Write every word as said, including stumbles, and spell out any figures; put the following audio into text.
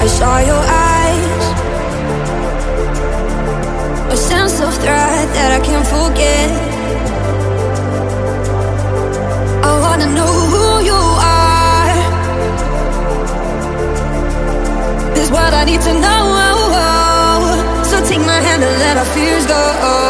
I saw your eyes, a sense of threat that I can't forget. I wanna know who you are. This is what I need to know. So take my hand and let our fears go.